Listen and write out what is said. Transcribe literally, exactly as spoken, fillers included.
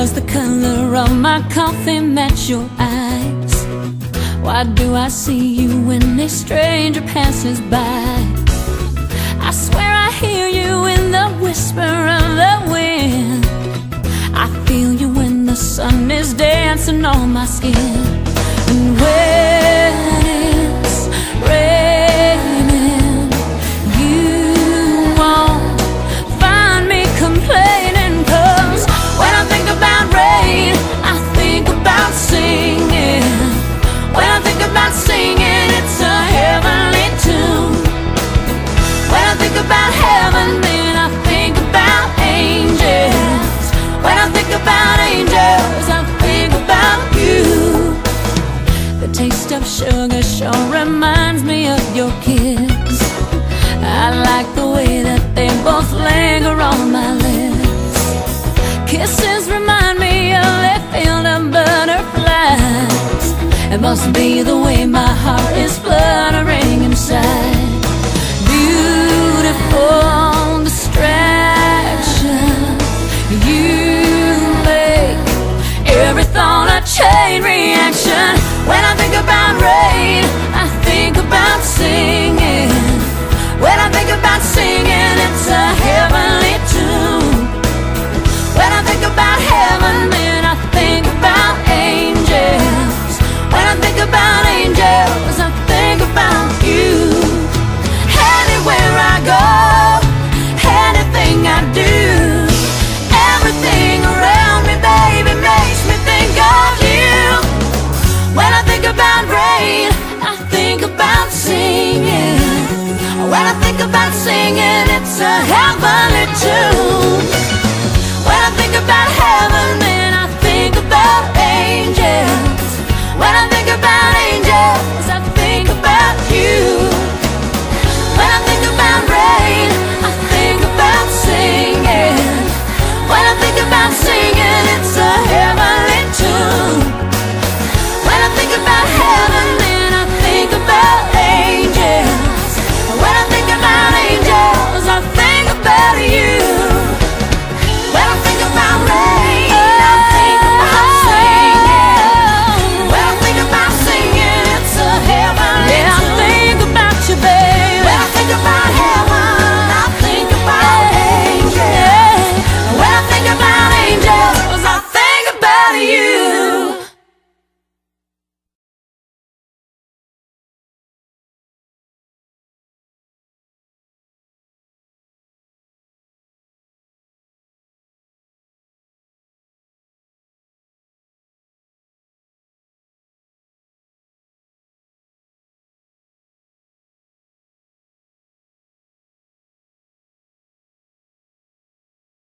Does the color of my coffee match your eyes? Why do I see you when a stranger passes by? I swear I hear you in the whisper of the wind. I feel you when the sun is dancing on my skin. And when it's raining, you won't find me complaining. 'Cause when I think about rain, I think about singing. When I think about singing, it's a heavenly tune. When I think about heaven, then I think about angels. When I think about angels, I think about you. The taste of sugar sure reminds me of your kiss. I like the way that they both linger on my lips. Kisses remind me of a field of butterflies. It must be the way my heart is fluttering inside. Beautiful distraction, you make every thought a chain reaction. When I think about rain, I think about singing. When I think about singing,